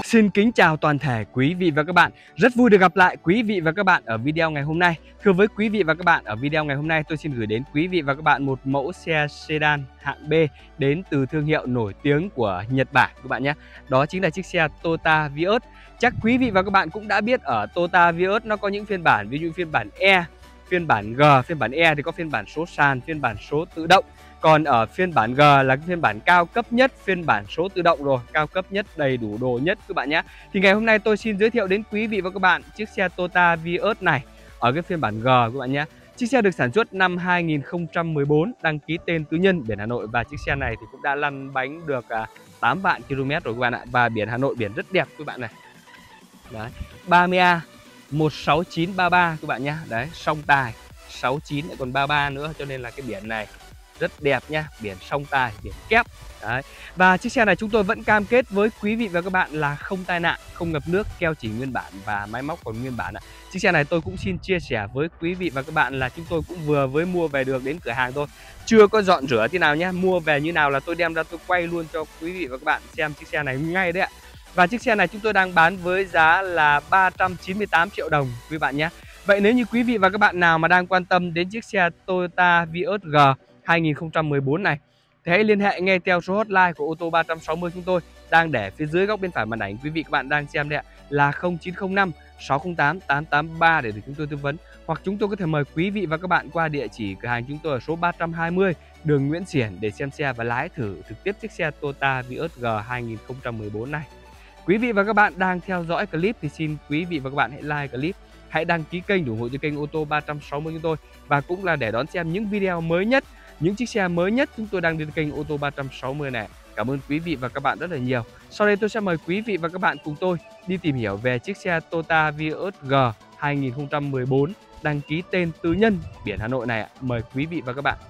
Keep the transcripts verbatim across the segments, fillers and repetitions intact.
Xin kính chào toàn thể quý vị và các bạn. Rất vui được gặp lại quý vị và các bạn ở video ngày hôm nay. Thưa với quý vị và các bạn, ở video ngày hôm nay tôi xin gửi đến quý vị và các bạn một mẫu xe sedan hạng B đến từ thương hiệu nổi tiếng của Nhật Bản các bạn nhé. Đó chính là chiếc xe Toyota Vios. Chắc quý vị và các bạn cũng đã biết ở Toyota Vios nó có những phiên bản, ví dụ phiên bản E, phiên bản G. Phiên bản E thì có phiên bản số sàn, phiên bản số tự động. Còn ở phiên bản G là cái phiên bản cao cấp nhất, phiên bản số tự động rồi, cao cấp nhất, đầy đủ đồ nhất các bạn nhé. Thì ngày hôm nay tôi xin giới thiệu đến quý vị và các bạn chiếc xe Toyota Vios này ở cái phiên bản G các bạn nhé. Chiếc xe được sản xuất năm hai nghìn không trăm mười bốn, đăng ký tên tư nhân, biển Hà Nội, và chiếc xe này thì cũng đã lăn bánh được tám vạn ki lô mét rồi các bạn ạ. Và biển Hà Nội, biển rất đẹp các bạn này. Đấy, ba mươi A một sáu chín ba ba các bạn nhé. Đấy, song tài sáu chín lại còn ba ba nữa, cho nên là cái biển này rất đẹp nha, biển song tài, biển kép. Đấy. Và chiếc xe này chúng tôi vẫn cam kết với quý vị và các bạn là không tai nạn, không ngập nước, keo chỉ nguyên bản và máy móc còn nguyên bản ạ. Chiếc xe này tôi cũng xin chia sẻ với quý vị và các bạn là chúng tôi cũng vừa mới mua về được đến cửa hàng thôi, chưa có dọn rửa thế nào nhé. Mua về như nào là tôi đem ra tôi quay luôn cho quý vị và các bạn xem chiếc xe này ngay đấy ạ. Và chiếc xe này chúng tôi đang bán với giá là ba trăm chín mươi tám triệu đồng quý bạn nhé. Vậy nếu như quý vị và các bạn nào mà đang quan tâm đến chiếc xe Toyota Vios G hai nghìn không trăm mười bốn này thì hãy liên hệ ngay theo số hotline của ô tô ba trăm sáu mươi chúng tôi đang để phía dưới góc bên phải màn ảnh quý vị các bạn đang xem đấy ạ, là không chín không năm sáu không tám tám tám ba để được chúng tôi tư vấn, hoặc chúng tôi có thể mời quý vị và các bạn qua địa chỉ cửa hàng chúng tôi ở số ba trăm hai mươi đường Nguyễn Xiển để xem xe và lái thử trực tiếp chiếc xe Toyota Vios G hai nghìn không trăm mười bốn này. Quý vị và các bạn đang theo dõi clip thì xin quý vị và các bạn hãy like clip, hãy đăng ký kênh ủng hộ cho kênh ô tô ba trăm sáu mươi chúng tôi, và cũng là để đón xem những video mới nhất, những chiếc xe mới nhất chúng tôi đang đến kênh ô tô ba trăm sáu mươi này. Cảm ơn quý vị và các bạn rất là nhiều. Sau đây tôi sẽ mời quý vị và các bạn cùng tôi đi tìm hiểu về chiếc xe Toyota Vios G hai nghìn không trăm mười bốn đăng ký tên tư nhân, biển Hà Nội này ạ. Mời quý vị và các bạn.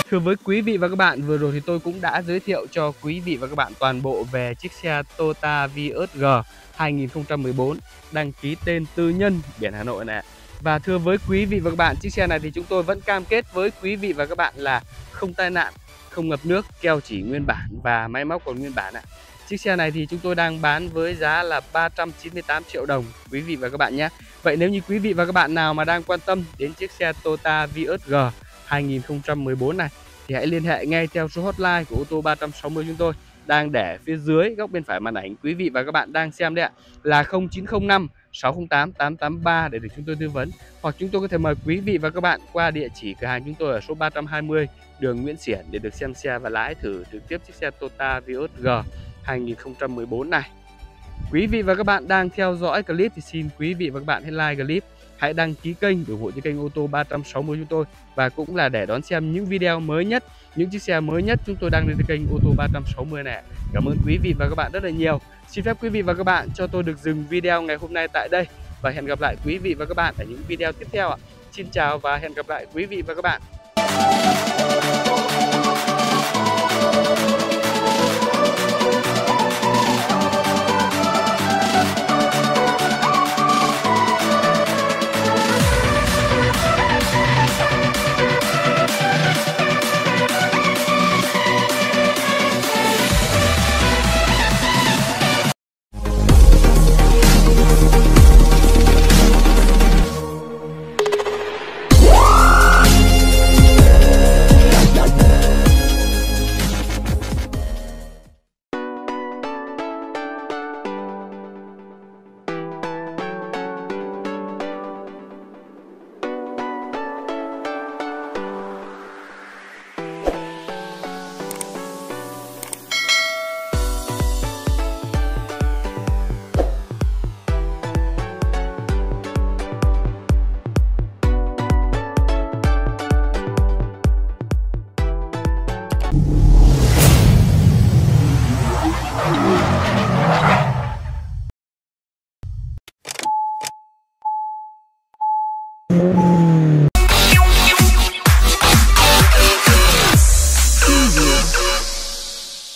Thưa với quý vị và các bạn, vừa rồi thì tôi cũng đã giới thiệu cho quý vị và các bạn toàn bộ về chiếc xe Toyota Vios G hai nghìn không trăm mười bốn đăng ký tên tư nhân biển Hà Nội này. Và thưa với quý vị và các bạn, chiếc xe này thì chúng tôi vẫn cam kết với quý vị và các bạn là không tai nạn, không ngập nước, keo chỉ nguyên bản và máy móc còn nguyên bản ạ. Chiếc xe này thì chúng tôi đang bán với giá là ba trăm chín mươi tám triệu đồng quý vị và các bạn nhé. Vậy nếu như quý vị và các bạn nào mà đang quan tâm đến chiếc xe Toyota Vios G hai nghìn không trăm mười bốn này thì hãy liên hệ ngay theo số hotline của ô tô ba trăm sáu mươi chúng tôi đang để phía dưới góc bên phải màn ảnh quý vị và các bạn đang xem đấy ạ, là không chín không năm sáu không tám tám tám ba để được chúng tôi tư vấn, hoặc chúng tôi có thể mời quý vị và các bạn qua địa chỉ cửa hàng chúng tôi ở số ba trăm hai mươi đường Nguyễn Xiển để được xem xe và lái thử trực tiếp chiếc xe Toyota Vios G hai nghìn không trăm mười bốn này. Quý vị và các bạn đang theo dõi clip thì xin quý vị và các bạn hãy like clip, hãy đăng ký kênh ủng hộ cho kênh ô tô ba trăm sáu mươi chúng tôi, và cũng là để đón xem những video mới nhất, những chiếc xe mới nhất chúng tôi đăng lên kênh ô tô ba trăm sáu mươi này. Cảm ơn quý vị và các bạn rất là nhiều. Xin phép quý vị và các bạn cho tôi được dừng video ngày hôm nay tại đây và hẹn gặp lại quý vị và các bạn ở những video tiếp theo ạ. Xin chào và hẹn gặp lại quý vị và các bạn.